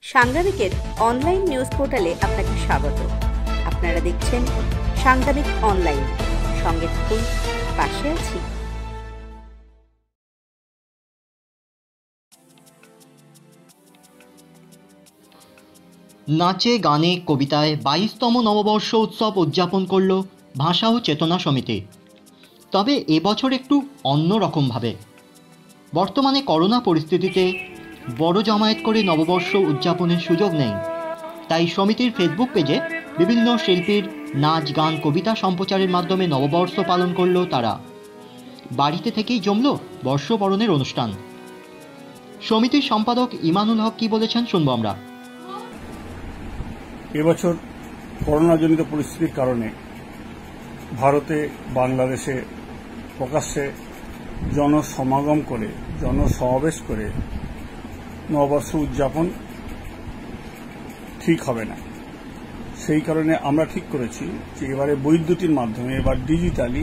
সাংবাদিকের online news পোর্টালে আপনাকে স্বাগত। আপনারা দেখছেন সাংবাদিক অনলাইন। সঙ্গে থাকুন, পাশে আছি। নাচে, গানে, কবিতায় 22তম নববর্ষ উৎসব উদযাপন করল ভাষা ও চেতনা সমিতি। তবে এবছর একটু অন্যরকমভাবে। বর্তমানে করোনা পরিস্থিতিতে বড় জমায়েত করে নববর্ষ উদযাপনের সুযোগ নেই, তাই সমিতির ফেসবুক পেজে বিভিন্ন শিল্পীর নাচ, গান, কবিতা সম্প্রচারের মাধ্যমে নববর্ষ পালন করল তারা। বাড়িতে থেকেই জমল বর্ষবরণের অনুষ্ঠান। সমিতির সম্পাদক ইমানুল হক কি বলেছেন শুনবো আমরা। এবছর করোনাজনিত পরিস্থিতির কারণে ভারতে, বাংলাদেশে প্রকাশ্যে জনসমাগম করে, জনসমাবেশ করে নববর্ষ উদযাপন ঠিক হবে না। সেই কারণে আমরা ঠিক করেছি যে এবারে বৈদ্যুতিন মাধ্যমে, এবার ডিজিটালি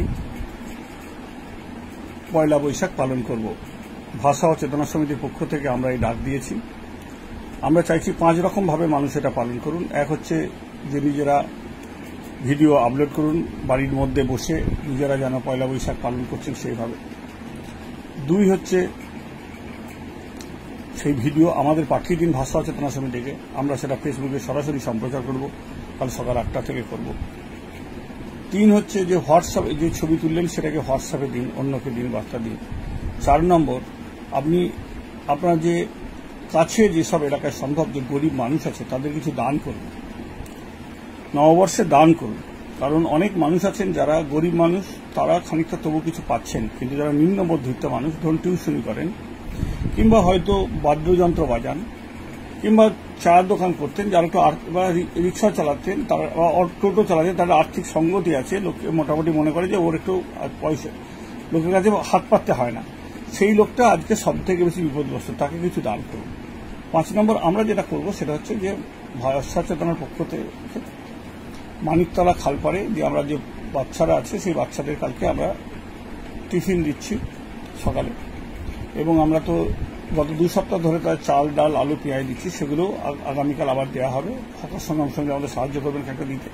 পয়লা বৈশাখ পালন করব। ভাষা ও চেতনা সমিতির পক্ষ থেকে আমরা এই ডাক দিয়েছি। আমরা চাইছি 5 রকমভাবে মানুষ এটা পালন করুন। এক হচ্ছে যে নিজেরা ভিডিও আপলোড করুন, বাড়ির মধ্যে বসে নিজেরা যেন পয়লা বৈশাখ পালন করছেন সেইভাবে। 2 হচ্ছে সেই ভিডিও আমাদের পাঠিয়ে দিন ভাষা ও চেতনা সমিতিকে, আমরা সেটা ফেসবুকে সরাসরি সম্প্রচার করব, কাল সকাল 8টা থেকে করব। 3 হচ্ছে যে হোয়াটসঅ্যাপে যে ছবি তুললেন সেটাকে হোয়াটসঅ্যাপে দিন, অন্যকে দিন, বার্তা দিন। 4 নম্বর, আপনি আপনার যে কাছে যেসব এলাকায় সম্ভব যে গরিব মানুষ আছে তাদের কিছু দান করুন, নববর্ষে দান করুন। কারণ অনেক মানুষ আছেন যারা গরিব মানুষ, তারা খানিকটা তবু কিছু পাচ্ছেন, কিন্তু যারা নিম্ন মধ্যবিত্ত মানুষ, ধরুন টিউশনি করেন কিংবা হয়তো বাদ্যযন্ত্র বাজান কিংবা চায়ের দোকান করতেন, যারা একটু রিক্সা চালাতেন, তারা টোটো চালাতেন, তাদের আর্থিক সঙ্গতি আছে, লোকে মোটামুটি মনে করে যে ওর একটু পয়সা লোকের কাছে হাত পাততে হয় না, সেই লোকটা আজকে সব থেকে বেশি বিপদগ্রস্ত, তাকে কিছু দান করুন। 5 নম্বর, আমরা যেটা করব সেটা হচ্ছে যে ভাষা চেতনার পক্ষ থেকে মানিকতলা খালপাড়ে যে আমরা যে বাচ্চারা আছে সেই বাচ্চাদের কালকে আমরা টিফিন দিচ্ছি সকালে, এবং আমরা তো গত 2 সপ্তাহ ধরে তার চাল, ডাল, আলু, পেঁয়াজ দিচ্ছি, সেগুলো আগামীকাল আবার দেওয়া হবে। হকার সঙ্গে আমাদের সাহায্য করবেন একটা দিতে।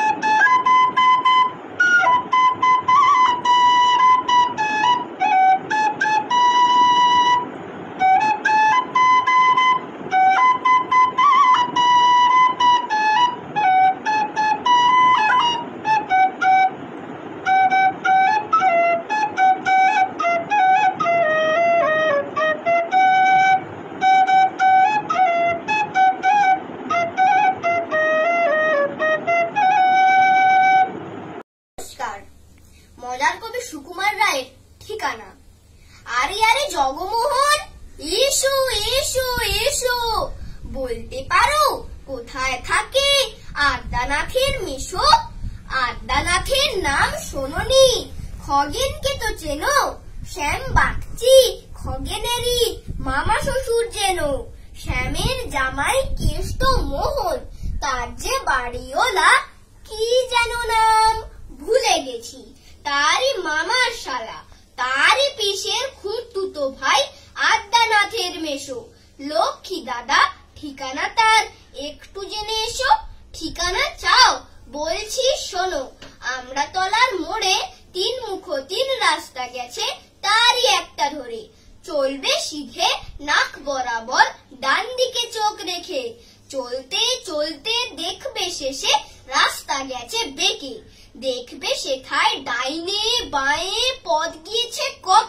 মজার কবি সুকুমার রায়ের ঠিকানা। আরে আরে জগমোহন, এসো এসো এসো, বলতে পারো কোথায় থাকে আদ্যানাথের মেশো? আদ্যানাথের নাম শোনোনি, খগেনকে তো চেনো, শ্যাম বাগচি খগেনেরই মামা শ্বশুর যেন। শ্যামের জামাই কেষ্ট মোহন, তার যে বাড়িওলা কি যেন নাম ভুলে গেছি, তারই মামার শালা, তারই পিসের খুঁড়তুতো ভাই আদ্যানাথের মেশো। লক্ষ্মী দাদা ঠিকানা তার একটু জেনে এসো। ঠিকানা চাও? বলছি শোনো, আমরা তলার মোড়ে 3 মুখ 3 রাস্তা গেছে, তারই একটা ধরে চলবে সিধে নাক বরাবর, ডান দিকে চোখ রেখে। চলতে চলতে দেখবে শেষে রাস্তা গেছে বেঁকে, দেখবে সেথায় ডাইনে বাঁয়ে পথ গিয়েছে কত,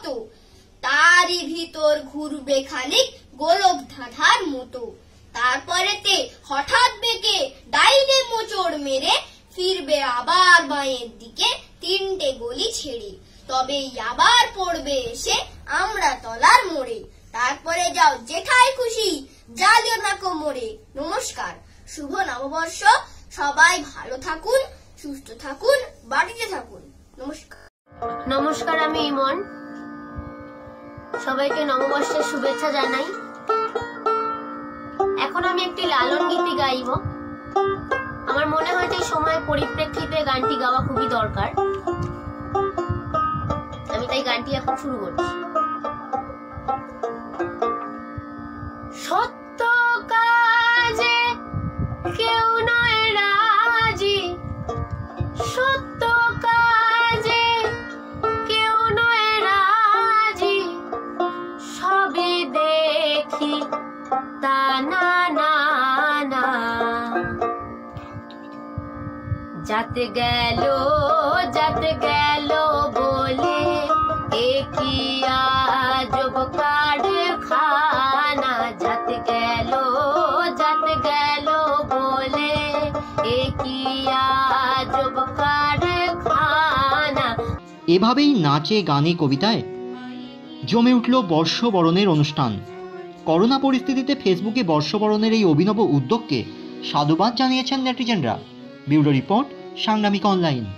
তারই ভিতর ঘুরবে খানিক গোলক ধাঁধার মতো। তারপরেতে হঠাৎ বেঁকে ডাইনে মোচড় মেরে ফিরবে আবার বাঁয়ের দিকে 3টে গলি ছেড়ে, তবে আবার পড়বে এসে আমরা তলার মোড়ে। তারপরে যাও যেথায় খুশি, যালিও না কোমরে। নমস্কার, শুভ নববর্ষ, সবাই ভালো থাকুন, সুস্থ থাকুন, বাড়িতে থাকুন। নমস্কার। নমস্কার, আমি ইমন। সবাইকে নববর্ষের শুভেচ্ছা জানাই। এখন আমি একটি লালন গীতি গাইব। আমার মনে হয় যে সময়ের পরিপ্রেক্ষিতে গানটি গাওয়া খুবই দরকার, আমি তাই গানটি এখন শুরু করছি। সত্য কাজ খানা না। যাতে গেল বলে এ কি আজব কারখানা। যাতে গেল বলে এ কি আজব কারখানা। এভাবেই নাচে গানে কবিতায় জমে উঠল বর্ষবরণের অনুষ্ঠান। করোনা পরিস্থিতিতে ফেসবুকে বর্ষবরণের এই অভিনব উদ্যোগকে সাধুবাদ জানিয়েছেন নেটিজেনরা। Bureau report, Sangramik online.